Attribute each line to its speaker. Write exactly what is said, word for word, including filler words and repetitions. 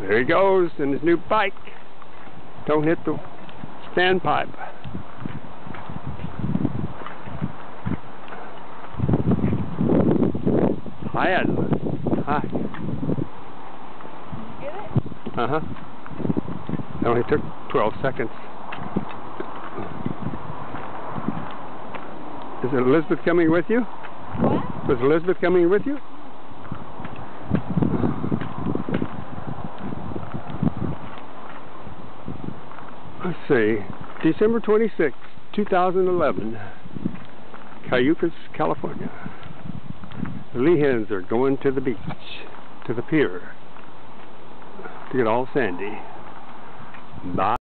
Speaker 1: There he goes in his new bike. Don't hit the standpipe. Hi, Aidan. Hi.
Speaker 2: Did you get it?
Speaker 1: Uh-huh. It only took twelve seconds. Is Elizabeth coming with you?
Speaker 2: What?
Speaker 1: Was Elizabeth coming with you? Let's see. December twenty-sixth, two thousand eleven. Cayucos, California. The Lehans are going to the beach, to the pier, to get all sandy. Bye.